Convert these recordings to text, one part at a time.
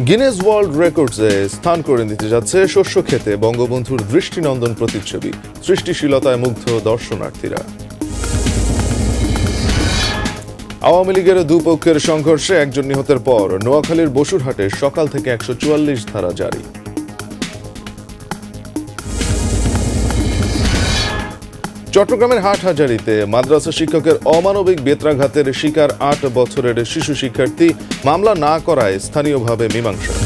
Guinness world রেকর্ডসে স্থান করে নিতে যাচ্ছে শস্য খেতে বঙ্গবন্ধুর দৃষ্টিনন্দন প্রতিচ্ছবি। সৃষ্টিশীলতায় মুগ্ধ দর্শনার্থীরা। আওয়ামী লীগের দুপক্ষের সংঘর্ষে একজন নিহতের পর নোয়াখালীর বসুরহাটে সকাল থেকে 144 ধারা জারি। চট্টগ্রামের হাটহাজারীতে মাদ্রাসা শিক্ষকের অমানবিক বেত্রাঘাতের শিকার 8 বছরের শিশু শিক্ষার্থী, মামলা না করায় স্থানীয়ভাবে মীমাংসা।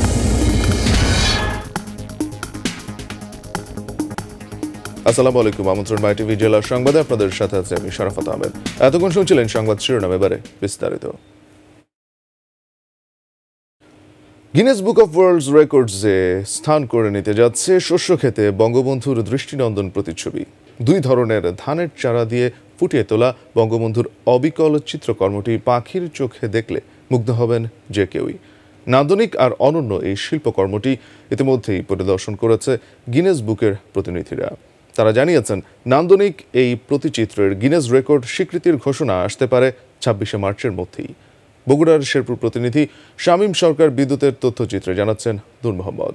আসসালামু আলাইকুম, আমন্ত্রণ mytv জেলার সংবাদে আপনাদের সাথে আছে আমি শরাফত আহমেদ। এতক্ষণ শুনছিলেন সংবাদ শিরোনাম, এবারে বিস্তারিত। গিনেস বুক অফ ওয়ার্ল্ড রেকর্ডসে স্থান করে নিতে যাচ্ছে শস্য খেতে বঙ্গবন্ধুর দৃষ্টিনন্দন প্রতিচ্ছবি। 2 ধরনের ধানের চারা দিয়ে ফুটিয়ে তোলা বঙ্গবন্ধুর অবিকল চিত্রকর্মটি পাখির চোখে দেখলে মুগ্ধ হবেন যে কেউই। নান্দনিক আর অনন্য এই শিল্পকর্মটি ইতিমধ্যেই পরিদর্শন করেছে গিনেস বুকের প্রতিনিধিরা। তারা জানিয়েছেন, নান্দনিক এই প্রতিচিত্রের গিনেস রেকর্ড স্বীকৃতির ঘোষণা আসতে পারে 26শে মার্চের মধ্যেই। বগুড়ার শেরপুর প্রতিনিধি শামীম সরকার বিদ্যুতের তথ্যচিত্রে জানাচ্ছেন নূর মোহাম্মদ।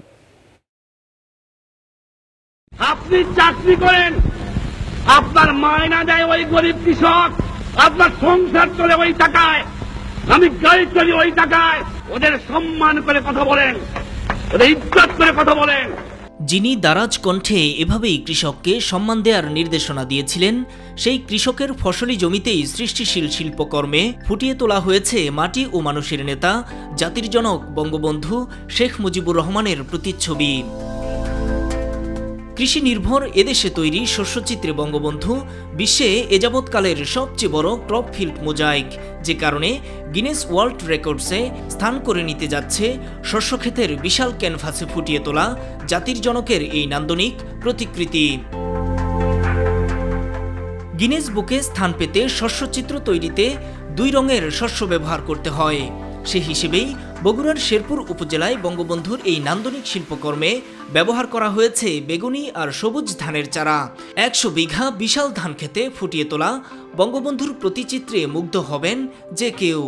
আপনি চাকরি করেন, আপনার মায়না দেয় ওই গরিব কৃষক, আপনার সংসার চলে ওই টাকায়, আমি গাড়ি চলি ওই টাকায়। ওদের সম্মান করে কথা বলেন, ওদের ইজ্জত করে কথা বলেন। যিনি দারাজ কণ্ঠে এভাবেই কৃষককে সম্মান দেওয়ার নির্দেশনা দিয়েছিলেন, সেই কৃষকের ফসলি জমিতেই সৃষ্টিশীল শিল্পকর্মে ফুটিয়ে তোলা হয়েছে মাটি ও মানুষের নেতা, জাতির জনক বঙ্গবন্ধু শেখ মুজিবুর রহমানের প্রতিচ্ছবি। কৃষি নির্ভর এদেশে তৈরি শস্যচিত্রে বঙ্গবন্ধু বিশ্বে এযাবৎকালের সবচেয়ে বড় ক্রপ ফিল্ড মোজাইক, যে কারণে গিনেস ওয়ার্ল্ড রেকর্ডসে স্থান করে নিতে যাচ্ছে শস্যক্ষেতের বিশাল ক্যানভাসে ফুটিয়ে তোলা জাতির জনকের এই নান্দনিক প্রতিকৃতি। গিনেস বুকে স্থান পেতে শস্যচিত্র তৈরিতে 2 রঙের শস্য ব্যবহার করতে হয়। সে হিসেবেই বগুড়ার শেরপুর উপজেলায় বঙ্গবন্ধুর এই নান্দনিক শিল্পকর্মে ব্যবহার করা হয়েছে বেগুনি আর সবুজ ধানের চারা। 100 বিঘা বিশাল ধান খেতে ফুটিয়ে তোলা বঙ্গবন্ধুর প্রতিচিত্রে মুগ্ধ হবেন যে কেউ।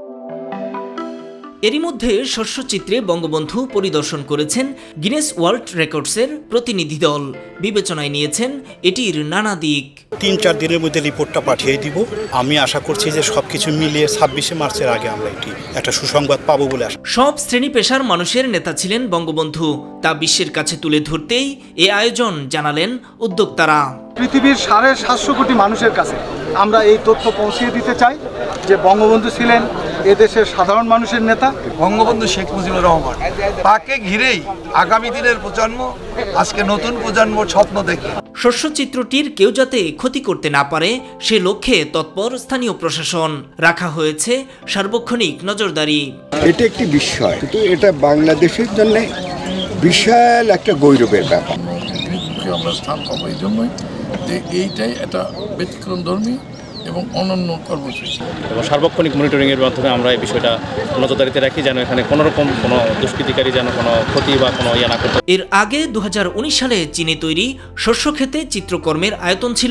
এরই মধ্যে শস্যচিত্রে বঙ্গবন্ধু পরিদর্শন করেছেন গিনেস ওয়ার্ল্ড রেকর্ডসের প্রতিনিধি দল। বিবেচনায় নিয়েছেন এটির নানা দিক। 3-4 দিনের মধ্যে রিপোর্টটা পাঠিয়ে দিব। আমি আশা করছি যে সবকিছু মিলিয়ে 26শে মার্চের আগে আমরা একটা সুসংবাদ পাবো বলে আশা। সব শ্রেণী পেশার মানুষের নেতা ছিলেন বঙ্গবন্ধু, তা বিশ্বের কাছে তুলে ধরতেই এ আয়োজন জানালেন উদ্যোক্তারা। পৃথিবীর 750 কোটি মানুষের কাছে আমরা এই তথ্য পৌঁছিয়ে দিতে চাই যে বঙ্গবন্ধু ছিলেন এদেশের সাধারণ মানুষের নেতা। বঙ্গবন্ধু শেখ মুজিবুর রহমান, তাকে ঘিরেই আগামী দিনের প্রজন্ম, আজকে নতুন প্রজন্ম স্বপ্ন দেখে। শস্যচিত্রটির কেউ যাতে ক্ষতি করতে না পারে সে লক্ষ্যে তৎপর স্থানীয় প্রশাসন, রাখা হয়েছে সার্বক্ষণিক নজরদারি। এটা একটি বিষয়, কিন্তু এটা বাংলাদেশের জন্য বিশাল একটা গৌরবের ব্যাপার। আমরা স্থান পাবো এই জন্যই যে এইটাই একটা ব্যতিক্রমধর্মী এবং অনন্য কর্মসূচি, এবং সার্বক্ষণিক মনিটরিংয়ের মাধ্যমে আমরা এই বিষয়টা নজরদারিতে রাখি, যেন এখানে কোনোরকম কোনো দুষ্কৃতিকারী যেন কোনো ক্ষতি বা কোনো ইয়ে না করতে। এর আগে 2019 সালে চীনে তৈরি শস্যক্ষেতে চিত্রকর্মের আয়তন ছিল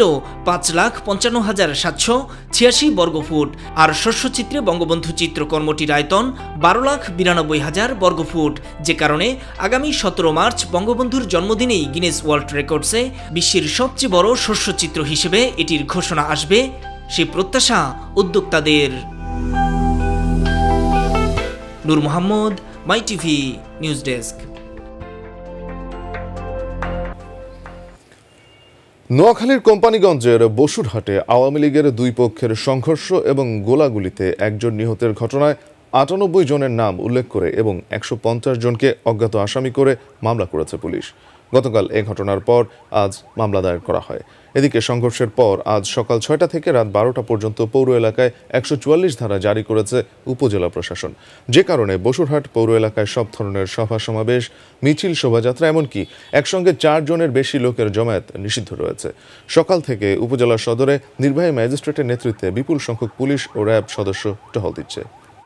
5,55,786 বর্গফুট, আর শস্যচিত্রে বঙ্গবন্ধু চিত্রকর্মটির আয়তন 12,92,000 বর্গফুট, যে কারণে আগামী 17 মার্চ বঙ্গবন্ধুর জন্মদিনেই গিনেস ওয়ার্ল্ড রেকর্ডসে বিশ্বের সবচেয়ে বড় শস্যচিত্র হিসেবে এটির ঘোষণা আসবে, সে প্রত্যাশা উদ্যোক্তাদের। Nur Mohammad, mytv news desk. নোয়াখালীর কোম্পানিগঞ্জের বসুরহাটে আওয়ামী লীগের 2 পক্ষের সংঘর্ষ এবং গোলাগুলিতে একজন নিহতের ঘটনায় 98 জনের নাম উল্লেখ করে এবং 150 জনকে অজ্ঞাত আসামি করে মামলা করেছে পুলিশ। গতকাল এ ঘটনার পর আজ মামলা দায়ের করা হয়। এদিকে সংঘর্ষের পর আজ সকাল 6টা থেকে রাত 12টা পর্যন্ত পৌর এলাকায় 144 ধারা জারি করেছে উপজেলা প্রশাসন, যে কারণে বসুরহাট পৌর এলাকায় সব ধরনের সভা সমাবেশ, মিছিল, শোভাযাত্রা, এমনকি একসঙ্গে 4 জনের বেশি লোকের জমায়েত নিষিদ্ধ রয়েছে। সকাল থেকে উপজেলা সদরে নির্বাহী ম্যাজিস্ট্রেটের নেতৃত্বে বিপুল সংখ্যক পুলিশ ও র্যাব সদস্য টহল দিচ্ছে।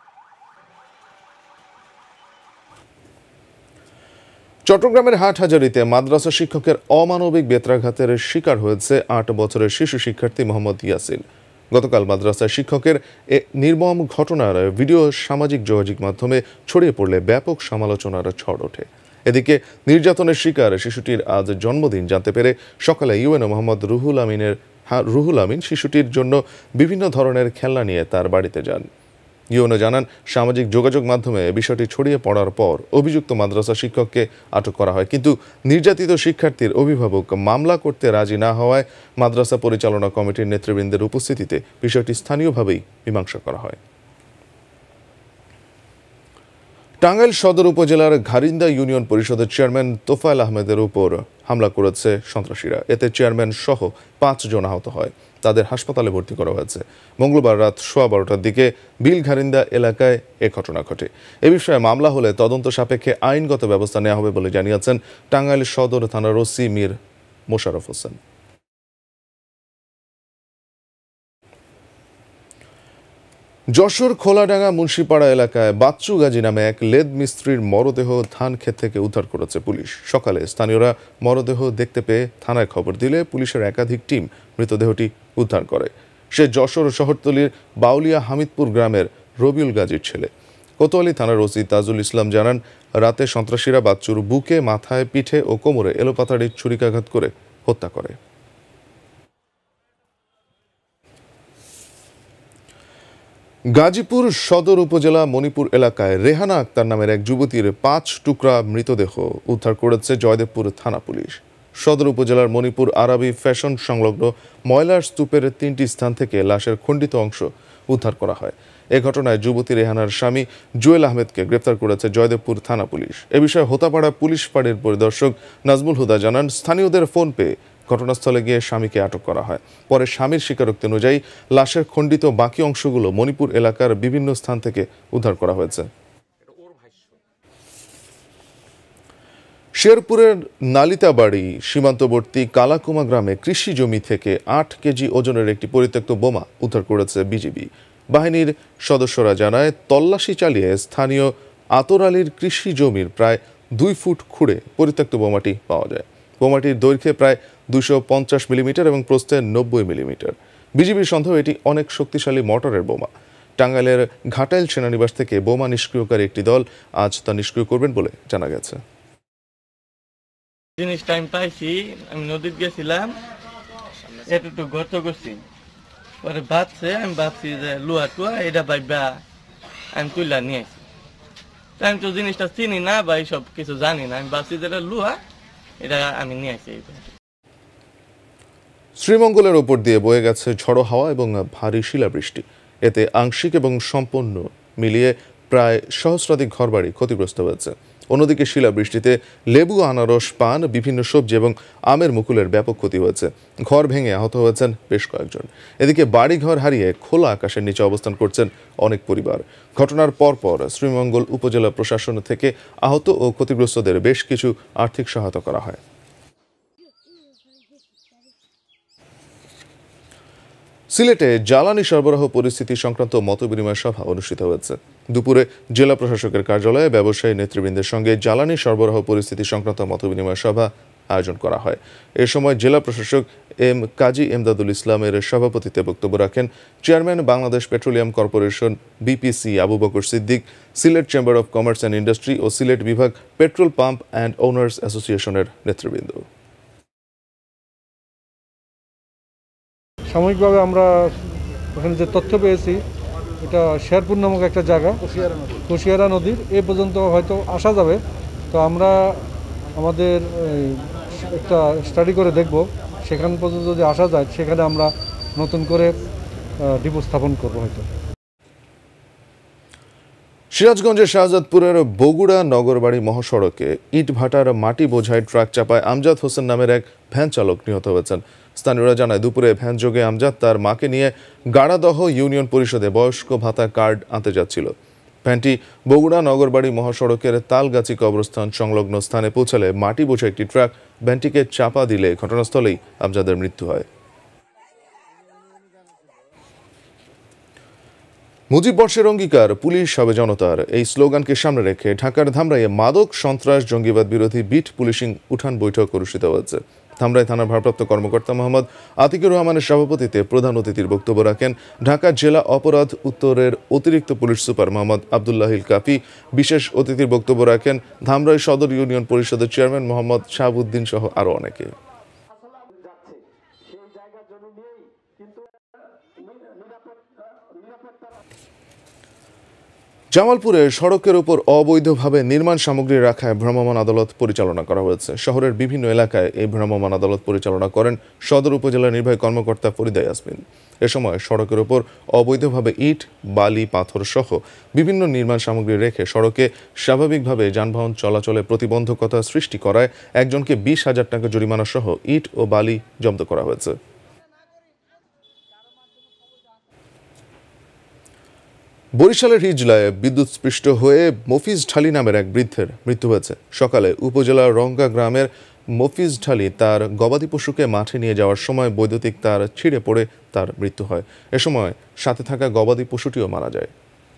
চট্টগ্রামের হাটহাজারীতে মাদ্রাসা শিক্ষকের অমানবিক বেত্রাঘাতের শিকার হয়েছে 8 বছরের শিশু শিক্ষার্থী মোহাম্মদ ইয়াসিন। গতকাল মাদ্রাসার শিক্ষকের এ নির্মম ঘটনার ভিডিও সামাজিক যোগাযোগ মাধ্যমে ছড়িয়ে পড়লে ব্যাপক সমালোচনার ঝড় ওঠে। এদিকে নির্যাতনের শিকার শিশুটির আজ জন্মদিন জানতে পেরে সকালে ইউএনও মোহাম্মদ রুহুল আমিন শিশুটির জন্য বিভিন্ন ধরনের খেলনা নিয়ে তার বাড়িতে যান। ইউএনও জানান, সামাজিক যোগাযোগ মাধ্যমে বিষয়টি ছড়িয়ে পড়ার পর অভিযুক্ত মাদ্রাসা শিক্ষককে আটক করা হয়, কিন্তু নির্যাতিত শিক্ষার্থীর অভিভাবক মামলা করতে রাজি না হওয়ায় মাদ্রাসা পরিচালনা কমিটির নেতৃবৃন্দের উপস্থিতিতে বিষয়টি স্থানীয়ভাবেই মীমাংসা করা হয়। টাঙ্গাইল সদর উপজেলার ঘারিন্দা ইউনিয়ন পরিষদের চেয়ারম্যান তোফায়েল আহমেদের উপর হামলা করেছে সন্ত্রাসীরা। এতে চেয়ারম্যান সহ 5 জন আহত হয়, তাদের হাসপাতালে ভর্তি করা হয়েছে। মঙ্গলবার রাত 12:15টার দিকে বিল ঘারিন্দা এলাকায় এ ঘটনা ঘটে। এ বিষয়ে মামলা হলে তদন্ত সাপেক্ষে আইনগত ব্যবস্থা নেওয়া হবে বলে জানিয়েছেন টাঙ্গাইল সদর থানার ওসি মীর মোশাররফ হোসেন। যশোর খোলাডাঙ্গা মুন্সিপাড়া এলাকায় বাচ্চু গাজী নামে এক লেদ মিস্ত্রির মরদেহ ধান ক্ষেত থেকে উদ্ধার করেছে পুলিশ। সকালে স্থানীয়রা মরদেহ দেখতে পেয়ে থানায় খবর দিলে পুলিশের একাধিক টিম মৃতদেহটি উদ্ধার করে। সে যশোর শহরতলির বাউলিয়া হামিদপুর গ্রামের রবিউল গাজীর ছেলে। কোতোয়ালি থানার ওসি তাজুল ইসলাম জানান, রাতে সন্ত্রাসীরা বাচ্চুর বুকে, মাথায়, পিঠে ও কোমরে এলোপাতাড়ি ছুরিকাঘাত করে হত্যা করে। গাজীপুর সদর উপজেলা মণিপুর এলাকায় রেহানা আক্তার নামের এক যুবতীর 5 টুকরা মৃতদেহ উদ্ধার করেছে জয়দেবপুর থানা পুলিশ। সদর উপজেলার মণিপুর আরবি ফ্যাশন সংলগ্ন ময়লার স্তূপের 3টি স্থান থেকে লাশের খণ্ডিত অংশ উদ্ধার করা হয়। এ ঘটনায় যুবতী রেহানার স্বামী জুয়েল আহমেদকে গ্রেপ্তার করেছে জয়দেবপুর থানা পুলিশ। এ বিষয়ে হোতাপাড়া পুলিশ ফাঁড়ির পরিদর্শক নাজমুল হুদা জানান, স্থানীয়দের ফোন পেয়ে ঘটনাস্থলে গিয়ে স্বামীকে আটক করা হয়। পরে স্বামীর স্বীকারোক্তি অনুযায়ী লাশের খণ্ডিত বাকি অংশগুলো মণিপুর এলাকার বিভিন্ন স্থান থেকে উদ্ধার করা হয়েছে। শেরপুরের নালিতাবাড়ি সীমান্তবর্তী কালাকুমা গ্রামে কৃষি জমি থেকে 8 কেজি ওজনের একটি পরিত্যক্ত বোমা উদ্ধার করেছে বিজিবি। বাহিনীর সদস্যরা জানায়, তল্লাশি চালিয়ে স্থানীয় আতর আলীর কৃষি জমির প্রায় 2 ফুট খুঁড়ে পরিত্যক্ত বোমাটি পাওয়া যায়। বোমাটির দৈর্ঘ্যে প্রায় 250 মিলিমিটার এবং প্রস্থে 90 মিলিমিটার। বিজিবির সন্দেহ এটি অনেক শক্তিশালী মর্টারের বোমা। টাঙ্গাইলের ঘাটাইল সেনানিবাস থেকে বোমা নিষ্ক্রিয়কারী একটি দল আজ তা নিষ্ক্রিয় করবেন বলে জানা গেছে। জিনিস টাইম পাইছি, আমি নদীতে গেছিলাম, এতটুকু গর্ত করছি, পরে আমি ভাবছি যে লুয়া টুয়া এটা ভাইবা আমি তুইলা নিয়ে আসি। আমি তো জিনিসটা চিনি না বা এইসব কিছু জানি না, আমি ভাবছি যে এটা লুয়া, এটা আমি নিয়ে আসি। শ্রীমঙ্গলের ওপর দিয়ে বয়ে গেছে ঝড়ো হাওয়া এবং ভারী শিলাবৃষ্টি। এতে আংশিক এবং সম্পূর্ণ মিলিয়ে প্রায় সহস্রাধিক ঘরবাড়ি ক্ষতিগ্রস্ত হয়েছে। অন্যদিকে শিলাবৃষ্টিতে লেবু, আনারস, পান, বিভিন্ন সবজি এবং আমের মুকুলের ব্যাপক ক্ষতি হয়েছে। ঘর ভেঙে আহত হয়েছেন বেশ কয়েকজন। এদিকে বাড়িঘর হারিয়ে খোলা আকাশের নিচে অবস্থান করছেন অনেক পরিবার। ঘটনার পরপর শ্রীমঙ্গল উপজেলা প্রশাসন থেকে আহত ও ক্ষতিগ্রস্তদের বেশ কিছু আর্থিক সহায়তা করা হয়। সিলেটে জ্বালানি সরবরাহ পরিস্থিতি সংক্রান্ত মতবিনিময় সভা অনুষ্ঠিত হয়েছে। দুপুরে জেলা প্রশাসকের কার্যালয়ে ব্যবসায়ী নেতৃবৃন্দের সঙ্গে জ্বালানি সরবরাহ পরিস্থিতি সংক্রান্ত মতবিনিময় সভা আয়োজন করা হয়। এ সময় জেলা প্রশাসক কাজী এমদাদুল ইসলামের সভাপতিত্বে বক্তব্য রাখেন chairman Bangladesh petroleum corporation BPC Abu Bakar Siddique, Sylhet chamber of commerce and industry ও সিলেট বিভাগ পেট্রোল পাম্প অ্যান্ড ওনার্স অ্যাসোসিয়েশনের নেতৃবৃন্দ। সাময়িকভাবে আমরা ওখানে যে তথ্য পেয়েছি, এটা শেরপুর নামক একটা জায়গা, কুশিয়ারা নদীর এ পর্যন্ত হয়তো আসা যাবে। তো আমরা আমাদের একটা স্টাডি করে দেখব, সেখান পর্যন্ত যদি আসা যায় সেখানে আমরা নতুন করে ডিপো স্থাপন করবো হয়তো। সিরাজগঞ্জের শাহজাদপুরের বগুড়া নগরবাড়ি মহাসড়কে ইটভাটার মাটি বোঝাই ট্রাক চাপায় আমজাদ হোসেন নামের এক ভ্যান চালক নিহত হয়েছেন। স্থানীয়রা জানায়, দুপুরে ভ্যান যোগে আমজাদ তার মাকে নিয়ে গাড়াদহ ইউনিয়ন পরিষদে বয়স্ক ভাতা কার্ড আনতে যাচ্ছিল। ভ্যানটি বগুড়া নগরবাড়ি মহাসড়কের তালগাছি কবরস্থান সংলগ্ন স্থানে পৌঁছালে মাটি বোঝা একটি ট্রাক ভ্যানটিকে চাপা দিলে ঘটনাস্থলেই আমজাদের মৃত্যু হয়। মুজিব বর্ষের অঙ্গীকার, পুলিশ হবে জনতার, এই স্লোগানকে সামনে রেখে ঢাকার ধামরাইয়ে মাদক, সন্ত্রাস, জঙ্গিবাদ বিরোধী বিট পুলিশিং উঠান বৈঠক অনুষ্ঠিত হয়েছে। ধামরাই থানার ভারপ্রাপ্ত কর্মকর্তা মোহাম্মদ আতিকুর রহমানের সভাপতিত্বে প্রধান অতিথির বক্তব্য রাখেন ঢাকা জেলা অপরাধ উত্তরের অতিরিক্ত পুলিশ সুপার মোহাম্মদ আবদুল্লাহিল কাফি। বিশেষ অতিথির বক্তব্য রাখেন ধামরাই সদর ইউনিয়ন পরিষদের চেয়ারম্যান মোহাম্মদ শাহাবুদ্দিন সহ আরও অনেকে। জামালপুরে সড়কের উপর অবৈধভাবে নির্মাণ সামগ্রী রাখায় ভ্রাম্যমাণ আদালত পরিচালনা করা হয়েছে। শহরের বিভিন্ন এলাকায় এই ভ্রাম্যমাণ আদালত পরিচালনা করেন সদর উপজেলা নির্বাহী কর্মকর্তা ফরিদা ইয়াসমিন। এ সময় সড়কের উপর অবৈধভাবে ইট, বালি, পাথর সহ বিভিন্ন নির্মাণ সামগ্রী রেখে সড়কে স্বাভাবিকভাবে যানবাহন চলাচলে প্রতিবন্ধকতা সৃষ্টি করায় একজনকে 20,000 টাকা জরিমানা সহ ইট ও বালি জব্দ করা হয়েছে। বরিশালের হিজলায় বিদ্যুৎস্পৃষ্ট হয়ে মফিজ ঢালি নামের এক বৃদ্ধের মৃত্যু হয়েছে। সকালে উপজেলার রঙ্গা গ্রামের মফিজ ঢালি তার গবাদি পশুকে মাঠে নিয়ে যাওয়ার সময় বৈদ্যুতিক তার ছিঁড়ে পড়ে তার মৃত্যু হয়। এ সময় সাথে থাকা গবাদি পশুটিও মারা যায়।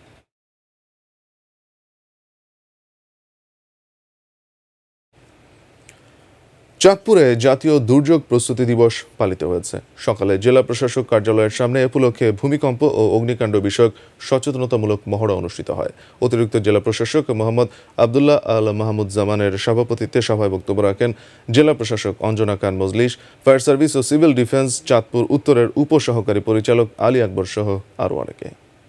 চাঁদপুরে জাতীয় দুর্যোগ প্রস্তুতি দিবস পালিত হয়েছে। সকালে জেলা প্রশাসক কার্যালয়ের সামনে এ উপলক্ষে ভূমিকম্প ও অগ্নিকাণ্ড বিষয়ক সচেতনতামূলক মহড়া অনুষ্ঠিত হয়। অতিরিক্ত জেলা প্রশাসক মোহাম্মদ আবদুল্লাহ আল মাহমুদ জামানের সভাপতিত্বে সভায় বক্তব্য রাখেন জেলা প্রশাসক অঞ্জনা খান মজলিস, ফায়ার সার্ভিস ও সিভিল ডিফেন্স চাঁদপুর উত্তরের উপসহকারী পরিচালক আলী আকবর সহ আরও অনেকে।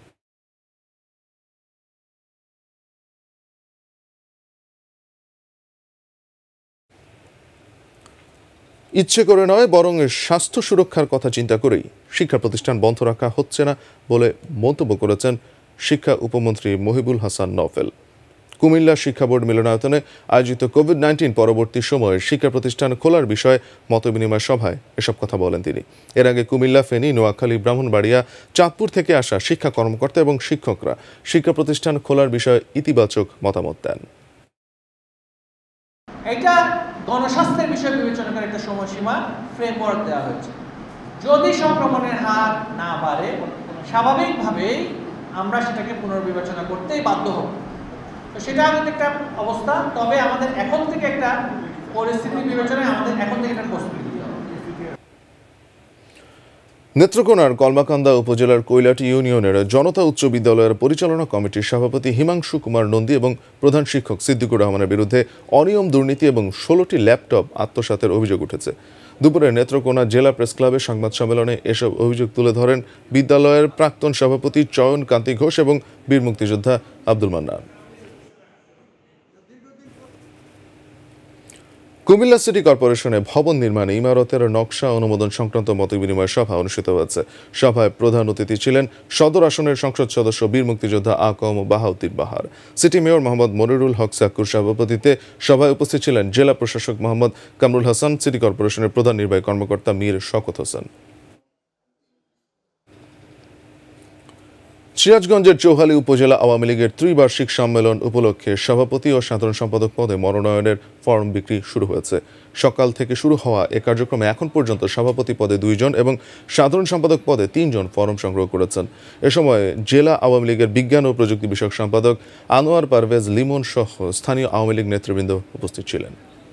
ইচ্ছে করে নয়, বরং স্বাস্থ্য সুরক্ষার কথা চিন্তা করেই শিক্ষা প্রতিষ্ঠান বন্ধ রাখা হচ্ছে না বলে মন্তব্য করেছেন শিক্ষা উপমন্ত্রী মহিবুল হাসান নওফেল। কুমিল্লা শিক্ষা বোর্ড মিলনায়তনে আয়োজিত কোভিড-19 পরবর্তী সময়ে শিক্ষা প্রতিষ্ঠান খোলার বিষয়ে মতবিনিময় সভায় এসব কথা বলেন তিনি। এর আগে কুমিল্লা, ফেনী, নোয়াখালী, ব্রাহ্মণবাড়িয়া, চাঁদপুর থেকে আসা শিক্ষা কর্মকর্তা এবং শিক্ষকরা শিক্ষা প্রতিষ্ঠান খোলার বিষয়ে ইতিবাচক মতামত দেন। এটা গণস্বাস্থ্যের বিষয় বিবেচনা করে একটা সময়সীমা ফ্রেমওয়ার্ক দেওয়া হয়েছে। যদি সংক্রমণের হার না বাড়ে স্বাভাবিকভাবেই আমরা সেটাকে পুনর্বিবেচনা করতেই বাধ্য হব। তো সেটা আমাদের একটা অবস্থা। তবে আমাদের এখন থেকে একটা পরিস্থিতি বিবেচনায় আমাদের এখন থেকে একটা প্রস্তুতি নিতে হবে। নেত্রকোনার কলমাকান্দা উপজেলার কৈলাটি ইউনিয়নের জনতা উচ্চ বিদ্যালয়ের পরিচালনা কমিটির সভাপতি হিমাংশু কুমার নন্দী এবং প্রধান শিক্ষক সিদ্দিকুর রহমানের বিরুদ্ধে অনিয়ম, দুর্নীতি এবং 16টি ল্যাপটপ আত্মসাতের অভিযোগ উঠেছে। দুপুরে নেত্রকোনা জেলা প্রেস ক্লাবে সংবাদ সম্মেলনে এসব অভিযোগ তুলে ধরেন বিদ্যালয়ের প্রাক্তন সভাপতি চয়ন কান্তি ঘোষ এবং বীর মুক্তিযোদ্ধা আব্দুল মান্নান। কুমিল্লা সিটি কর্পোরেশনে ভবন নির্মাণে ইমারতের নকশা অনুমোদন সংক্রান্ত মতবিনিময় সভা অনুষ্ঠিত হয়েছে। সভায় প্রধান অতিথি ছিলেন সদর আসনের সংসদ সদস্য বীর মুক্তিযোদ্ধা আকম বাহাউদ্দিন বাহার। সিটি মেয়র মোহাম্মদ মনিরুল হক সাক্কুর সভাপতিত্বে সভায় উপস্থিত ছিলেন জেলা প্রশাসক মোহাম্মদ কামরুল হাসান, সিটি কর্পোরেশনের প্রধান নির্বাহী কর্মকর্তা মীর শওকত হোসেন। সিরাজগঞ্জের চৌহালি উপজেলা আওয়ামী লীগের ত্রিবার্ষিক সম্মেলন উপলক্ষে সভাপতি ও সাধারণ সম্পাদক পদে মনোনয়নের ফর্ম বিক্রি শুরু হয়েছে। সকাল থেকে শুরু হওয়া এ কার্যক্রমে এখন পর্যন্ত সভাপতি পদে 2 জন এবং সাধারণ সম্পাদক পদে 3 জন ফর্ম সংগ্রহ করেছেন। এ সময় জেলা আওয়ামী লীগের বিজ্ঞান ও প্রযুক্তি বিষয়ক সম্পাদক আনোয়ার পারভেজ লিমন সহ স্থানীয় আওয়ামী লীগ নেতৃবৃন্দ উপস্থিত ছিলেন।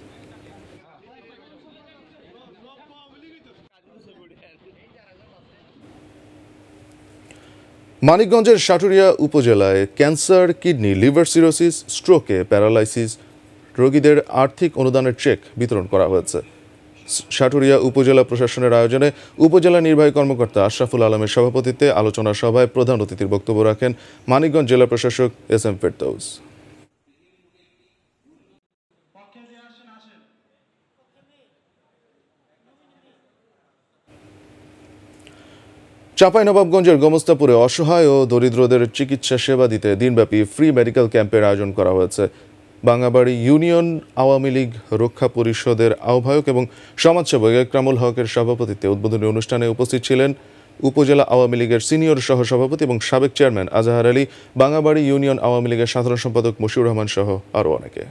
মানিকগঞ্জের সাটুরিয়া উপজেলায় ক্যান্সার, কিডনি, লিভার সিরোসিস, স্ট্রোকে, প্যারালাইসিস রোগীদের আর্থিক অনুদানের চেক বিতরণ করা হয়েছে। সাটুরিয়া উপজেলা প্রশাসনের আয়োজনে উপজেলা নির্বাহী কর্মকর্তা আশরাফুল আলমের সভাপতিত্বে আলোচনা সভায় প্রধান অতিথির বক্তব্য রাখেন মানিকগঞ্জ জেলা প্রশাসক এস.এম. ফেরদৌস। চাঁপাইনবাবগঞ্জের গোমস্তাপুরে অসহায় ও দরিদ্রদের চিকিৎসা সেবা দিতে দিনব্যাপী ফ্রি মেডিকেল ক্যাম্পের আয়োজন করা হয়েছে। বাঙ্গাবাড়ি ইউনিয়ন আওয়ামী লীগ রক্ষা পরিষদের আহ্বায়ক এবং সমাজসেবক একরামুল হকের সভাপতিত্বে উদ্বোধনী অনুষ্ঠানে উপস্থিত ছিলেন উপজেলা আওয়ামী লীগের সিনিয়র সহসভাপতি এবং সাবেক চেয়ারম্যান আজাহার আলী, বাঙ্গাবাড়ি ইউনিয়ন আওয়ামী লীগের সাধারণ সম্পাদক মশিউর রহমান সহ আরও অনেকে।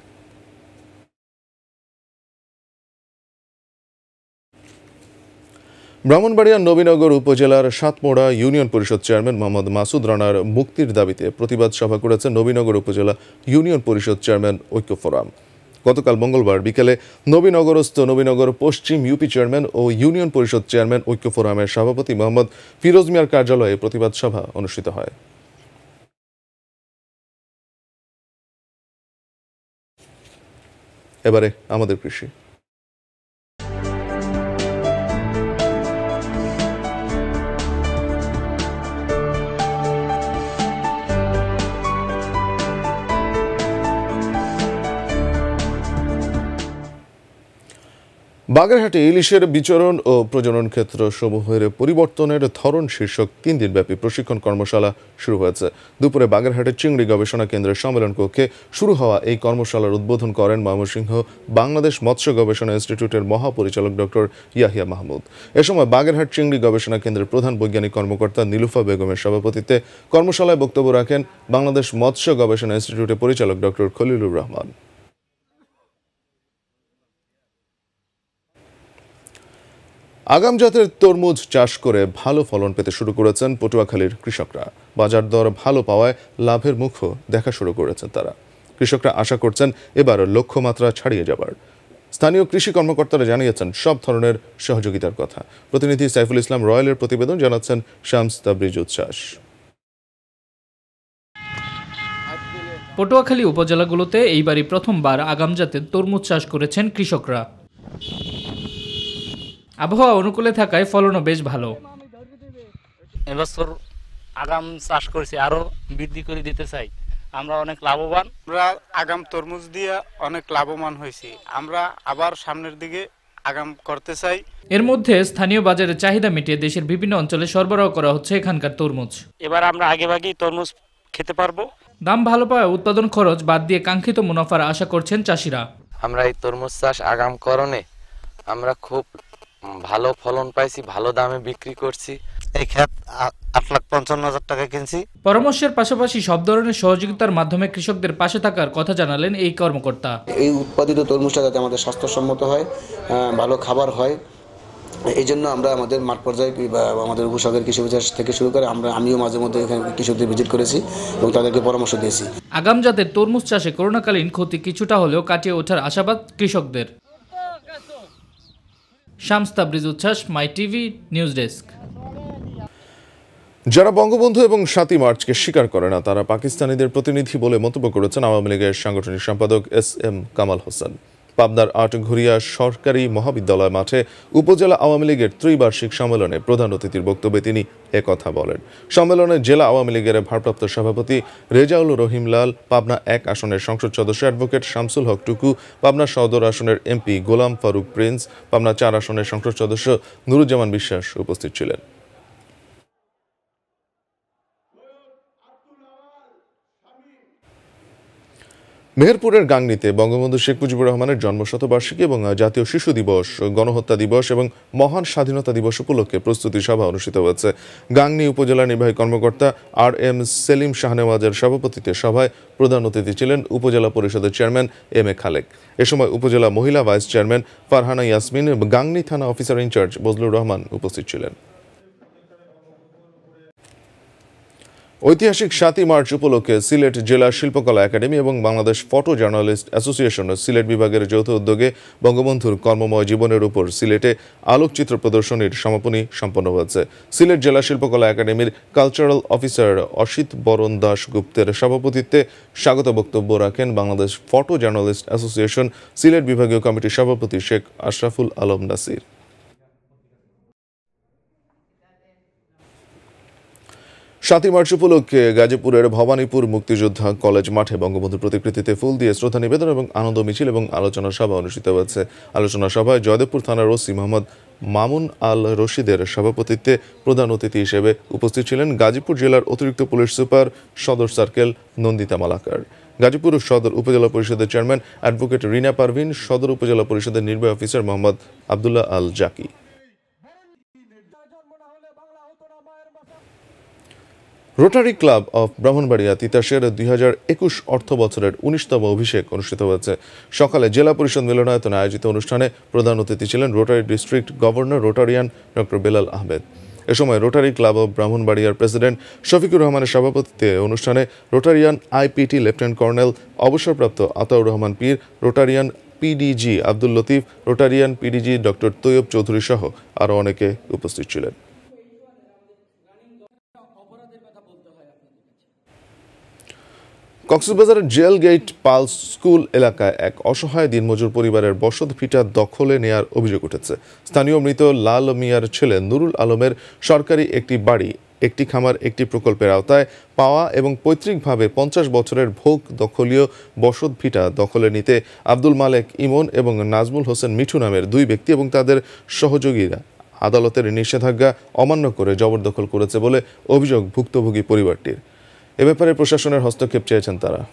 ব্রাহ্মণবাড়িয়ার নবীনগর উপজেলার সাতমোড়া ইউনিয়ন পরিষদ চেয়ারম্যান মোহাম্মদ মাসুদ রানার মুক্তির দাবিতে প্রতিবাদ সভা করেছে নবীনগর উপজেলা ইউনিয়ন পরিষদ চেয়ারম্যান ঐক্য ফোরাম। গতকাল মঙ্গলবার বিকেলে নবীনগরস্থ নবীনগর পশ্চিম ইউপি চেয়ারম্যান ও ইউনিয়ন পরিষদ চেয়ারম্যান ঐক্য ফোরামের সভাপতি মোহাম্মদ ফিরোজ মিয়ার কার্যালয়ে প্রতিবাদ সভা অনুষ্ঠিত হয়। এবারে আমাদের কৃষি। বাগেরহাটে ইলিশের বিচরণ ও প্রজনন ক্ষেত্র সমূহের পরিবর্তনের ধরন শীর্ষক 3 দিনব্যাপী প্রশিক্ষণ কর্মশালা শুরু হয়েছে। দুপুরে বাগেরহাটের চিংড়ি গবেষণা কেন্দ্রের সম্মেলন কক্ষে শুরু হওয়া এই কর্মশালার উদ্বোধন করেন ময়মনসিংহ বাংলাদেশ মৎস্য গবেষণা ইনস্টিটিউটের মহাপরিচালক ডক্টর ইয়াহিয়া মাহমুদ। এ সময় বাগেরহাট চিংড়ি গবেষণা কেন্দ্রের প্রধান বৈজ্ঞানিক কর্মকর্তা নীলুফা বেগমের সভাপতিত্বে কর্মশালায় বক্তব্য রাখেন বাংলাদেশ মৎস্য গবেষণা ইনস্টিটিউটের পরিচালক ডক্টর খলিলুর রহমান। আগাম জাতের তরমুজ চাষ করে ভালো ফলন পেতে শুরু করেছেন পটুয়াখালীর কৃষকরা। বাজার দর ভালো পাওয়ায় লাভের মুখও দেখা শুরু করেছেন তারা। কৃষকরা আশা করছেন এবার লক্ষ্যমাত্রা ছাড়িয়ে যাবার। স্থানীয় কৃষি কর্মকর্তারা জানিয়েছেন সব ধরনের সহযোগিতার কথা। প্রতিনিধি সাইফুল ইসলাম রয়েলের প্রতিবেদন জানাচ্ছেন শামস তাবরিজ উচ্ছ্বাস। পটুয়াখালী উপজেলাগুলোতে এইবারই প্রথমবার আগাম জাতের তরমুজ চাষ করেছেন কৃষকরা। আবহাওয়া অনুকূলে থাকায় ফলনও বেশ ভালো। এবছর আগাম চাষ করেছি, আরো বৃদ্ধি করে দিতে চাই। আমরা অনেক লাভবান। আমরা আগাম তরমুজ দিয়ে অনেক লাভবান হয়েছি। আমরা আবার সামনের দিকে আগাম করতে চাই। এর মধ্যে স্থানীয় বাজারে চাহিদা মিটিয়ে দেশের বিভিন্ন অঞ্চলে সরবরাহ করা হচ্ছে এখানকার তরমুজ। এবার আমরা আগেভাগেই তরমুজ খেতে পারবো। দাম ভালো পাওয়ায় উৎপাদন খরচ বাদ দিয়ে কাঙ্ক্ষিত মুনাফার আশা করছেন চাষিরা। আমরা এই তরমুজ চাষ আগাম করণে আমরা খুব ভালো ফলন পাইছি, ভালো দামে বিক্রি করছি। এই ক্ষেত 8,55,000 টাকা কিনছি। পরামর্শের পাশাপাশি সব ধরনের সহযোগিতার মাধ্যমে কৃষকদের পাশে থাকার কথা জানালেন এই কর্মকর্তা। এই উৎপাদিত তরমুজটা যাতে আমাদের স্বাস্থ্যসম্মত হয়, ভালো খাবার হয়, এই জন্য আমরা আমাদের মাঠ পর্যায়ে বা আমাদের উপসাগরের কৃষি বিকাশ থেকে শুরু করে আমিও মাঝে মধ্যে এখানে কৃষকদের ভিজিট করেছি এবং তাদেরকে পরামর্শ দিয়েছি। আগাম জাতের তরমুজ চাষে করোনাকালীন ক্ষতি কিছুটা হলেও কাটিয়ে ওঠার আশাবাদ কৃষকদের। শামস তাবরিজ উচ্ছ্বাস, myTV নিউজ ডেস্ক। যারা বঙ্গবন্ধু এবং 7ই মার্চকে স্বীকার করে না তারা পাকিস্তানিদের প্রতিনিধি বলে মন্তব্য করেছেন আওয়ামী লীগের সাংগঠনিক সম্পাদক SM কামাল হোসেন। পাবনার আটঘরিয়া সরকারি মহাবিদ্যালয় মাঠে উপজেলা আওয়ামী লীগের ত্রিবার্ষিক সম্মেলনে প্রধান অতিথির বক্তব্যে তিনি একথা বলেন। সম্মেলনে জেলা আওয়ামী লীগের ভারপ্রাপ্ত সভাপতি রেজাউল রহিম লাল, পাবনা 1 আসনের সংসদ সদস্য অ্যাডভোকেট শামসুল হক টুকু, পাবনা সদর আসনের MP গোলাম ফারুক প্রিন্স, পাবনা 4 আসনের সংসদ সদস্য নুরুজ্জামান বিশ্বাস উপস্থিত ছিলেন। মেহেরপুরের গাংনীতে বঙ্গবন্ধু শেখ মুজিবুর রহমানের জন্মশতবার্ষিকী এবং জাতীয় শিশু দিবস, গণহত্যা দিবস এবং মহান স্বাধীনতা দিবস উপলক্ষে প্রস্তুতি সভা অনুষ্ঠিত হয়েছে। গাংনী উপজেলা নির্বাহী কর্মকর্তা RM সেলিম শাহনেওয়াজের সভাপতিত্বে সভায় প্রধান অতিথি ছিলেন উপজেলা পরিষদের চেয়ারম্যান MA খালেক। এ সময় উপজেলা মহিলা ভাইস চেয়ারম্যান ফারহানা ইয়াসমিন, গাংনী থানা অফিসার ইনচার্জ বজলুর রহমান উপস্থিত ছিলেন। ঐতিহাসিক 7ই মার্চ উপলক্ষে সিলেট জেলা শিল্পকলা একাডেমি এবং Bangladesh photo journalist association Sylhet বিভাগের যৌথ উদ্যোগে বঙ্গবন্ধুর কর্মময় জীবনের উপর সিলেটে আলোকচিত্র প্রদর্শনীর সমাপনী সম্পন্ন হয়েছে। সিলেট জেলা শিল্পকলা একাডেমির কালচারাল অফিসার অসিত বরণ দাস গুপ্তের সভাপতিত্বে স্বাগত বক্তব্য রাখেন Bangladesh photo journalist association Sylhet বিভাগীয় কমিটির সভাপতি শেখ আশরাফুল আলম নাসির। 7ই মার্চ উপলক্ষে গাজীপুরের ভবানীপুর মুক্তিযোদ্ধা কলেজ মাঠে বঙ্গবন্ধুর প্রতিকৃতিতে ফুল দিয়ে শ্রদ্ধা নিবেদন এবং আনন্দ মিছিল এবং আলোচনা সভা অনুষ্ঠিত হয়েছে। আলোচনা সভায় জয়দেবপুর থানার ওসি মোহাম্মদ মামুন আল রশিদের সভাপতিত্বে প্রধান অতিথি হিসেবে উপস্থিত ছিলেন গাজীপুর জেলার অতিরিক্ত পুলিশ সুপার সদর সার্কেল নন্দিতা মালাকার, গাজীপুর সদর উপজেলা পরিষদের চেয়ারম্যান অ্যাডভোকেট রিনা পারভিন, সদর উপজেলা পরিষদের নির্বাহী officer Mohammad Abdullah Al Zaki. Rotary club of Brahmanbaria তিতাসের 2021 অর্থ বছরের 19তম অভিষেক অনুষ্ঠিত হয়েছে। সকালে জেলা পরিষদ মিলনায়তনে আয়োজিত অনুষ্ঠানে প্রধান অতিথি ছিলেন rotary district governor rotarian doctor Belal Ahmed. এ সময় রোটারি ক্লাব অফ ব্রাহ্মণবাড়িয়ার প্রেসিডেন্ট শফিকুর রহমানের সভাপতিত্বে অনুষ্ঠানে রোটারিয়ান IPT লেফটেন্যান্ট কর্নেল অবসরপ্রাপ্ত Ataur Rahman Pir, rotarian PDG Abdul Latif, rotarian PDG doctor Taiyab Chowdhury সহ আরও অনেকে উপস্থিত ছিলেন। কক্সবাজারের জেল গেট পালস স্কুল এলাকায় এক অসহায় দিনমজুর পরিবারের বসত ভিটা দখলে নেয়ার অভিযোগ উঠেছে। স্থানীয় মৃত লাল মিয়ার ছেলে নুরুল আলমের সরকারি একটি বাড়ি, একটি খামার, একটি প্রকল্পের আওতায় পাওয়া এবং পৈতৃকভাবে 50 বছরের ভোগ দখলীয় বসত ভিটা দখলে নিতে আব্দুল মালেক ইমন এবং নাজমুল হোসেন মিঠু নামের দুই ব্যক্তি এবং তাদের সহযোগীরা আদালতের নিষেধাজ্ঞা অমান্য করে জবরদখল করেছে বলে অভিযোগ ভুক্তভোগী পরিবারটির। এ ব্যাপারে প্রশাসনের হস্তক্ষেপ চেয়েছেন তারা।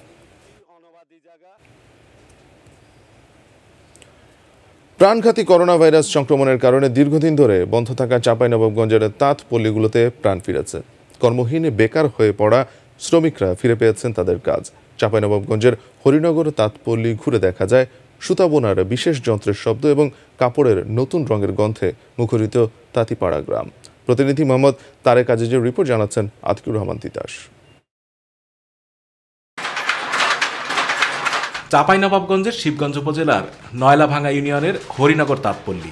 প্রাণঘাতী করোনা ভাইরাস সংক্রমণের কারণে দীর্ঘদিন ধরে বন্ধ থাকা চাঁপাইনবাবগঞ্জের তাঁত পল্লীগুলোতে প্রাণ ফিরেছে। কর্মহীন বেকার হয়ে পড়া শ্রমিকরা ফিরে পেয়েছেন তাদের কাজ। চাঁপাইনবাবগঞ্জের হরিনগর তাঁত পল্লী ঘুরে দেখা যায় সুতা বোনার বিশেষ যন্ত্রের শব্দ এবং কাপড়ের নতুন রঙের গন্ধে মুখরিত তাঁতিপাড়া গ্রাম। প্রতিনিধি মোহাম্মদ তারেক আজিজের রিপোর্ট, জানাচ্ছেন আতিকুর রহমান তিতাস। চাঁপাইনবাবগঞ্জের শিবগঞ্জ উপজেলার নয়লাভাঙ্গা ইউনিয়নের হরিনগর তাঁতপল্লী।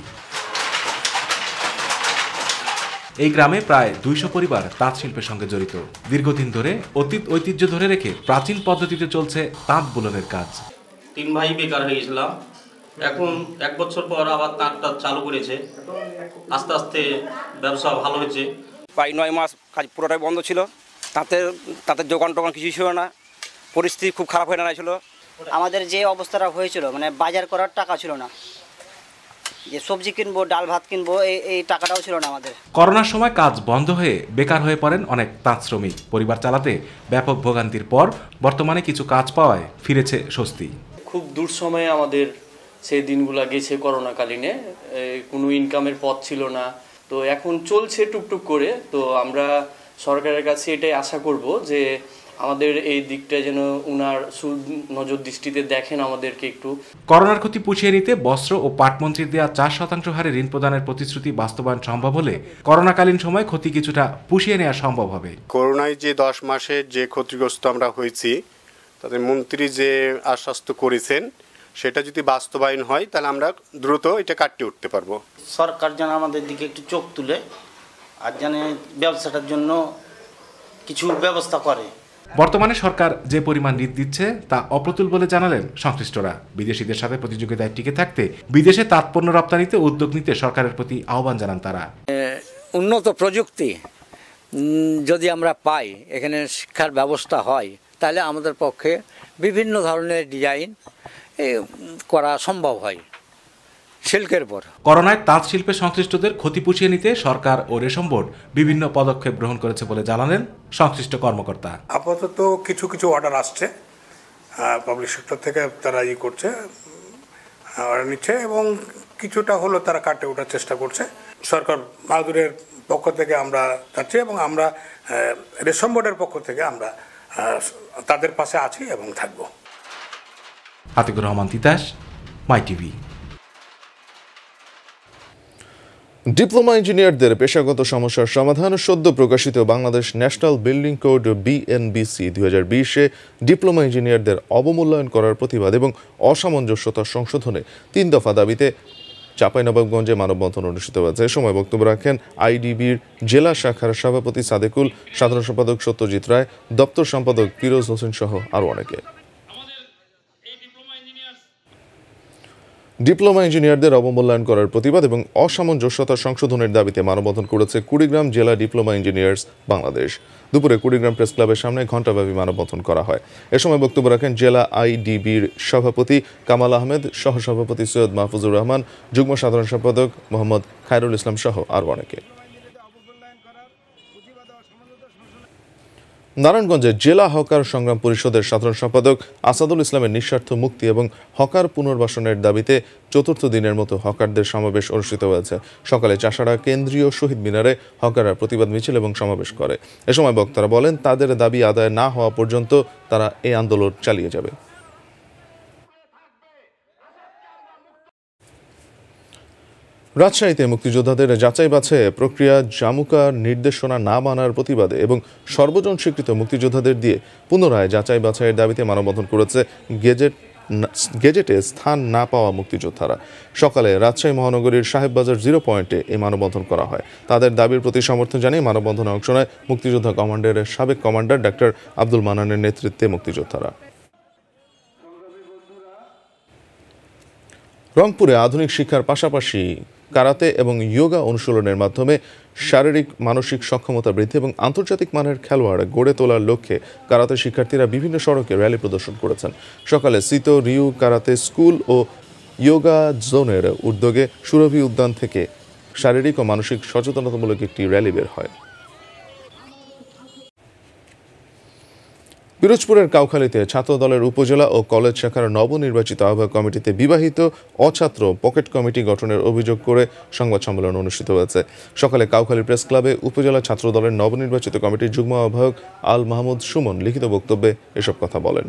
এই গ্রামে প্রায় 200 পরিবার তাঁত শিল্পের সঙ্গে জড়িত। দীর্ঘদিন ধরে অতীত ঐতিহ্য ধরে রেখে প্রাচীন পদ্ধতিতে চলছে তাঁত বুননের কাজ। 3 ভাই বেকার হয়ে গেছিলাম, এখন 1 বছর পর আবার তাঁতটা চালু করেছে। আস্তে আস্তে ব্যবসা ভালো হয়েছে। প্রায় 9 মাস কাজ পুরোটাই বন্ধ ছিল। তাঁতের দোকান টোকান কিছুই ছিল না, পরিস্থিতি খুব খারাপ হয়ে দাঁড়াইছিল। আমাদের যে অবস্থাটা হয়েছিল, মানে বাজার করার টাকা ছিল না, যে সবজি কিনবো, ডাল ভাত কিনবো, এই টাকাটাও ছিল না আমাদের। করোনার সময় কাজ বন্ধ হয়ে বেকার হয়ে পড়েন অনেক তাঁত শ্রমিক। পরিবার চালাতে ব্যাপক ভোগান্তির পর বর্তমানে কিছু কাজ পাওয়ায় ফিরেছে স্বস্তি। খুব দূর সময়ে আমাদের সেই দিনগুলো গেছে করোনাকালীনে, কোনো ইনকামের পথ ছিল না, তো এখন চলছে টুকটুক করে। তো আমরা সরকারের কাছে এটাই আশা করব যে আমাদের এই দিকটা যেন উনার নজর দৃষ্টিতে দেখেন আমাদেরকে একটু। করোনার ক্ষতি পুষিয়ে নিতে বস্ত্র ও পাটমন্ত্রীর দেওয়া 4% হারে ঋণ প্রদানের প্রতিশ্রুতি বাস্তবায়ন সম্ভব হলে করোনাকালীন সময় ক্ষতি কিছুটা পুষিয়ে নেওয়া সম্ভব হবে। করোনায় যে 10 মাসের যে ক্ষতিগ্রস্ত আমরা হয়েছি, তাদের মন্ত্রী যে আশ্বস্ত করেছেন সেটা যদি বাস্তবায়ন হয় তাহলে আমরা দ্রুত এটা কাটিয়ে উঠতে পারবো। সরকার যেন আমাদের দিকে একটু চোখ তুলে আর যেন ব্যবসাটার জন্য কিছু ব্যবস্থা করে। বর্তমানে সরকার যে পরিমাণ ঋণ দিচ্ছে তা অপ্রতুল বলে জানালেন সংশ্লিষ্টরা। বিদেশিদের সাথে প্রতিযোগিতায় টিকে থাকতে বিদেশে তাঁত পণ্য রপ্তানিতে উদ্যোগ নিতে সরকারের প্রতি আহ্বান জানান তারা। উন্নত প্রযুক্তি যদি আমরা পাই, এখানে শিক্ষার ব্যবস্থা হয়, তাহলে আমাদের পক্ষে বিভিন্ন ধরনের ডিজাইন করা সম্ভব হয় সিল্কের পর। করোনায় তাঁত শিল্পে সংশ্লিষ্টদের ক্ষতি পুষিয়ে নিতে সরকার ও রেশম বোর্ড বিভিন্ন পদক্ষেপ গ্রহণ করেছে বলে জানালেন সংশ্লিষ্ট কর্মকর্তা। আপাতত কিছু কিছু অর্ডার আসছে পাবলিক সেক্টর থেকে, তারা করছে, অর্ডার নিচ্ছে এবং কিছুটা হলো তারা কাটে ওঠার চেষ্টা করছে। সরকার বাহাদুরের পক্ষ থেকে আমরা যাচ্ছি এবং আমরা রেশম বোর্ডের পক্ষ থেকে আমরা তাদের পাশে আছি এবং থাকবো। আতিকুর রহমান তিতাস, মাইটিভি। ডিপ্লোমা ইঞ্জিনিয়ারদের পেশাগত সমস্যার সমাধান সদ্য প্রকাশিত Bangladesh national building code BNBC 2020-এ ডিপ্লোমা ইঞ্জিনিয়ারদের অবমূল্যায়ন করার প্রতিবাদ এবং অসামঞ্জস্যতা সংশোধনে 3 দফা দাবিতে চাঁপাইনবাবগঞ্জে মানববন্ধন অনুষ্ঠিত হয়েছে। এ সময় বক্তব্য রাখেন IDBর জেলা শাখার সভাপতি সাদেকুল, সাধারণ সম্পাদক সত্যজিৎ রায়, দপ্তর সম্পাদক ফিরোজ হোসেন সহ আরও অনেকে। ডিপ্লোমা ইঞ্জিনিয়ারদের অবমূল্যায়ন করার প্রতিবাদ এবং অসামঞ্জস্যতা সংশোধনের দাবিতে মানববন্ধন করেছে কুড়িগ্রাম জেলা ডিপ্লোমা ইঞ্জিনিয়ার্স বাংলাদেশ। দুপুরে কুড়িগ্রাম প্রেস ক্লাবের সামনে ঘণ্টাব্যাপী মানববন্ধন করা হয়। এ সময় বক্তব্য রাখেন জেলা IDBর সভাপতি কামাল আহমেদ, সহসভাপতি সৈয়দ মাহফুজুর রহমান, যুগ্ম সাধারণ সম্পাদক মোহাম্মদ খায়রুল ইসলাম সহ আরও অনেকে। নারায়ণগঞ্জে জেলা হকার সংগ্রাম পরিষদের সাধারণ সম্পাদক আসাদুল ইসলামের নিঃস্বার্থ মুক্তি এবং হকার পুনর্বাসনের দাবিতে 4র্থ দিনের মতো হকারদের সমাবেশ অনুষ্ঠিত হয়েছে। সকালে চাষাড়া কেন্দ্রীয় শহীদ মিনারে হকাররা প্রতিবাদ মিছিল এবং সমাবেশ করে। এ সময় বক্তারা বলেন, তাদের দাবি আদায় না হওয়া পর্যন্ত তারা এই আন্দোলন চালিয়ে যাবে। রাজশাহীতে মুক্তিযোদ্ধাদের যাচাই বাছাই প্রক্রিয়া জামুকার নির্দেশনা না মানার প্রতিবাদে এবং সর্বজন স্বীকৃত মুক্তিযোদ্ধাদের দিয়ে পুনরায় যাচাই বাছাইয়ের দাবিতে মানববন্ধন করেছে গেজেট গেজেটে স্থান না পাওয়া মুক্তিযোদ্ধারা। সকালে রাজশাহী মহানগরীর সাহেববাজার 0 পয়েন্টে এই মানববন্ধন করা হয়। তাদের দাবির প্রতি সমর্থন জানিয়ে মানববন্ধনে অংশ নেয় মুক্তিযোদ্ধা কমান্ডারের সাবেক কমান্ডার ডাক্তার আব্দুল মান্নানের নেতৃত্বে মুক্তিযোদ্ধারা। রংপুরে আধুনিক শিক্ষার পাশাপাশি কারাতে এবং যোগা অনুশীলনের মাধ্যমে শারীরিক মানসিক সক্ষমতা বৃদ্ধি এবং আন্তর্জাতিক মানের খেলোয়াড় গড়ে তোলার লক্ষ্যে কারাতে শিক্ষার্থীরা বিভিন্ন সড়কে র্যালি প্রদর্শন করেছেন। সকালে সিতো রিউ কারাতে স্কুল ও যোগা জোনের উদ্যোগে সুরভি উদ্যান থেকে শারীরিক ও মানসিক সচেতনতামূলক একটি র্যালি বের হয়। পিরোজপুরের কাউখালীতে ছাত্রদলের উপজেলা ও কলেজ শাখার নবনির্বাচিত আহ্বায়ক কমিটিতে বিবাহিত অছাত্র পকেট কমিটি গঠনের অভিযোগ করে সংবাদ সম্মেলন অনুষ্ঠিত হয়েছে। সকালে কাউখালী প্রেস ক্লাবে উপজেলা ছাত্রদলের নবনির্বাচিত কমিটির যুগ্ম আহ্বায়ক আল মাহমুদ সুমন লিখিত বক্তব্যে এসব কথা বলেন।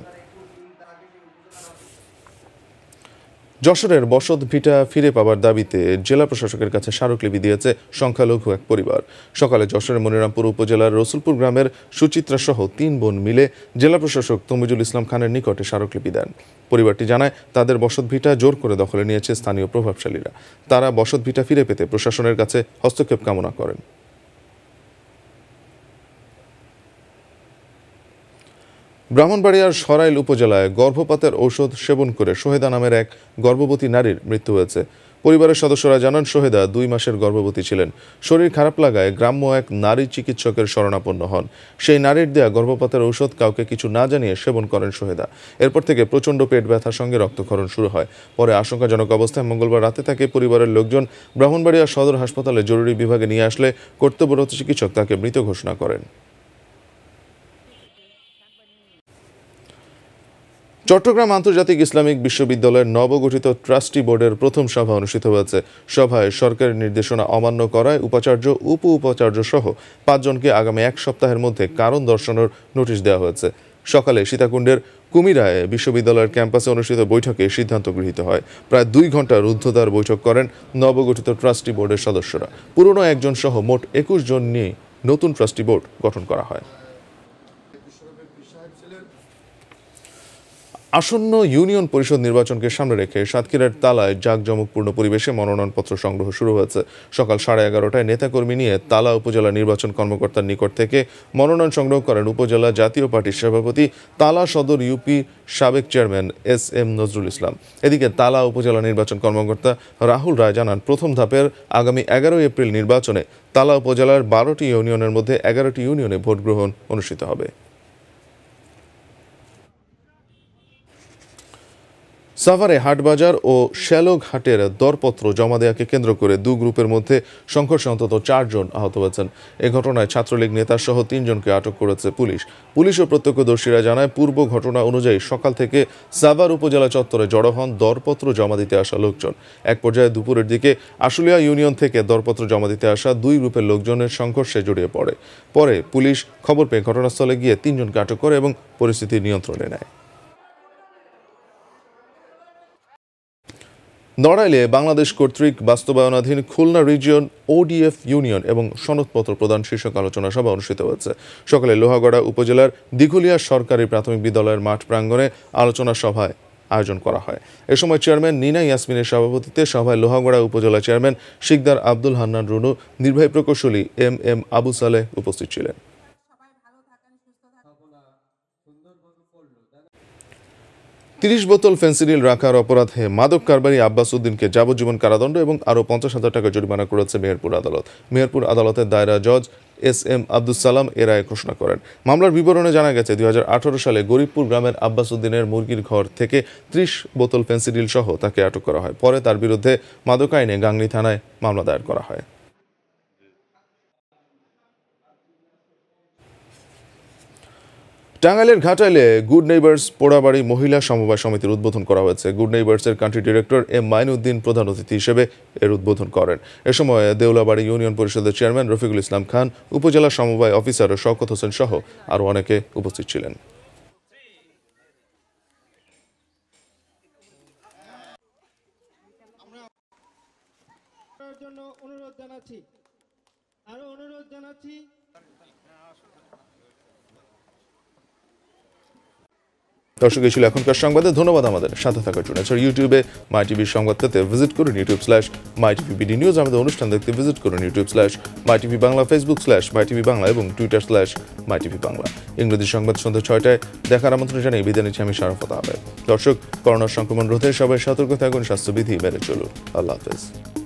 যশোরের বসত ভিটা ফিরে পাবার দাবিতে জেলা প্রশাসকের কাছে স্মারকলিপি দিয়েছে সংখ্যালঘু এক পরিবার। সকালে যশোরের মনিরামপুর উপজেলার রসুলপুর গ্রামের সুচিত্রা সহ 3 বোন মিলে জেলা প্রশাসক তমিজুল ইসলাম খানের নিকটে স্মারকলিপি দেন। পরিবারটি জানায় তাদের বসত ভিটা জোর করে দখলে নিয়েছে স্থানীয় প্রভাবশালীরা। তারা বসত ভিটা ফিরে পেতে প্রশাসনের কাছে হস্তক্ষেপ কামনা করেন। ব্রাহ্মণবাড়িয়ার সরাইল উপজেলায় গর্ভপাতের ঔষধ সেবন করে সোহেদা নামের এক গর্ভবতী নারীর মৃত্যু হয়েছে। পরিবারের সদস্যরা জানান সোহেদা 2 মাসের গর্ভবতী ছিলেন। শরীর খারাপ লাগায় গ্রাম্য এক নারী চিকিৎসকের শরণাপন্ন হন। সেই নারীর দেয়া গর্ভপাতের ঔষধ কাউকে কিছু না জানিয়ে সেবন করেন সোহেদা। এরপর থেকে প্রচণ্ড পেট ব্যথার সঙ্গে রক্তক্ষরণ শুরু হয়। পরে আশঙ্কাজনক অবস্থায় মঙ্গলবার রাতে তাকে পরিবারের লোকজন ব্রাহ্মণবাড়িয়া সদর হাসপাতালে জরুরি বিভাগে নিয়ে আসলে কর্তব্যরত চিকিৎসক তাকে মৃত ঘোষণা করেন। চট্টগ্রাম আন্তর্জাতিক ইসলামিক বিশ্ববিদ্যালয়ের নবগঠিত ট্রাস্টি বোর্ডের প্রথম সভা অনুষ্ঠিত হয়েছে। সভায় সরকারের নির্দেশনা অমান্য করায় উপাচার্য উপ উপাচার্য সহ 5 জনকে আগামী 1 সপ্তাহের মধ্যে কারণ দর্শানোর নোটিশ দেওয়া হয়েছে। সকালে সীতাকুণ্ডের কুমিরায় বিশ্ববিদ্যালয়ের ক্যাম্পাসে অনুষ্ঠিত বৈঠকে সিদ্ধান্ত গৃহীত হয়। প্রায় 2 ঘন্টার রুদ্ধদ্বার বৈঠক করেন নবগঠিত ট্রাস্টি বোর্ডের সদস্যরা। পুরনো 1 জন সহ মোট 21 জন নিয়ে নতুন ট্রাস্টি বোর্ড গঠন করা হয়। আসন্ন ইউনিয়ন পরিষদ নির্বাচনকে সামনে রেখে সাতক্ষীরার তালায় জাঁকজমকপূর্ণ পরিবেশে মনোনয়নপত্র সংগ্রহ শুরু হয়েছে। সকাল 11:30টায় নেতাকর্মী নিয়ে তালা উপজেলা নির্বাচন কর্মকর্তার নিকট থেকে মনোনয়ন সংগ্রহ করেন উপজেলা জাতীয় পার্টির সভাপতি তালা সদর ইউপি সাবেক চেয়ারম্যান SM নজরুল ইসলাম। এদিকে তালা উপজেলা নির্বাচন কর্মকর্তা রাহুল রায় জানান, প্রথম ধাপের আগামী 11 এপ্রিল নির্বাচনে তালা উপজেলার 12টি ইউনিয়নের মধ্যে 11টি ইউনিয়নে ভোট গ্রহণ অনুষ্ঠিত হবে। সাভারে হাটবাজার ও শ্যালক হাটের দরপত্র জমা দেওয়াকে কেন্দ্র করে 2 গ্রুপের মধ্যে সংঘর্ষে অন্তত 4 জন আহত হয়েছেন। এ ঘটনায় ছাত্রলীগ নেতা সহ 3 জনকে আটক করেছে পুলিশ। পুলিশ ও প্রত্যক্ষদর্শীরা জানায়, পূর্ব ঘটনা অনুযায়ী সকাল থেকে সাভার উপজেলা চত্বরে জড়ো হন দরপত্র জমা দিতে আসা লোকজন। এক পর্যায়ে দুপুরের দিকে আশুলিয়া ইউনিয়ন থেকে দরপত্র জমা দিতে আসা 2 গ্রুপের লোকজনের সংঘর্ষে জড়িয়ে পড়ে। পরে পুলিশ খবর পেয়ে ঘটনাস্থলে গিয়ে 3 জনকে আটক করে এবং পরিস্থিতি নিয়ন্ত্রণে নেয়। নড়াইলে বাংলাদেশ কর্তৃক বাস্তবায়নাধীন খুলনা রিজিয়ন ODF ইউনিয়ন এবং সনদপত্র প্রদান শীর্ষক আলোচনা সভা অনুষ্ঠিত হয়েছে। সকালে লোহাগড়া উপজেলার দিঘুলিয়া সরকারি প্রাথমিক বিদ্যালয়ের মাঠ প্রাঙ্গণে আলোচনা সভায় আয়োজন করা হয়। এ সময় চেয়ারম্যান নিনা ইয়াসমিনের সভাপতিত্বে সভায় লোহাগড়া উপজেলা চেয়ারম্যান শিকদার আব্দুল হান্নান রুনু, নির্বাহী প্রকৌশলী MM আবু সালেহ উপস্থিত ছিলেন। 30 বোতল ফেন্সিডিল রাখার অপরাধে মাদক কারবারি আব্বাস উদ্দিনকে যাবজ্জীবন কারাদণ্ড এবং আরও 50,000 টাকা জরিমানা করেছে মেহেরপুর আদালত। মেহেরপুর আদালতের দায়রা জজ SM আব্দুস সালাম এ রায় ঘোষণা করেন। মামলার বিবরণে জানা গেছে, 2018 সালে গরিবপুর গ্রামের আব্বাস উদ্দিনের মুরগির ঘর থেকে 30 বোতল ফেন্সিডিল সহ তাকে আটক করা হয়। পরে তার বিরুদ্ধে মাদক আইনে গাংনী থানায় মামলা দায়ের করা হয়। টাঙ্গাইলের ঘাটাইলে গুড নেইবার্স পোড়াবাড়ি মহিলা সমবায় সমিতির উদ্বোধন করা হয়েছে। গুড নেইবার্সের কান্ট্রি ডিরেক্টর M মাইনুদ্দিন প্রধান অতিথি হিসেবে এর উদ্বোধন করেন। এ সময় দেউলাবাড়ি ইউনিয়ন পরিষদের চেয়ারম্যান রফিকুল ইসলাম খান, উপজেলা সমবায় অফিসার শওকত হোসেন সহ আরও অনেকে উপস্থিত ছিলেন। দর্শক, এই ছিল এখনকার সংবাদে। ধন্যবাদ আমাদের সাথে থাকার জন্য। এছাড়া ইউটিউবে mytvর সংবাদ পেতে ভিজিট করুন youtube.com/mytvbd নিউজ। আমাদের অনুষ্ঠান দেখতে ভিজিট করুন youtube/mytvbangla, facebook/mytvbangla এবং twitter/mytvbangla। ইংরেজি সংবাদ সন্ধ্যা 6টায় দেখার আমন্ত্রণ জানিয়ে বিদায় নিচ্ছি আমি শারাফত আহমেদ। দর্শক, করোনা সংক্রমণ রোধে সবাই সতর্ক থাকুন, স্বাস্থ্যবিধি মেনে চলুন। আল্লাহ হাফেজ।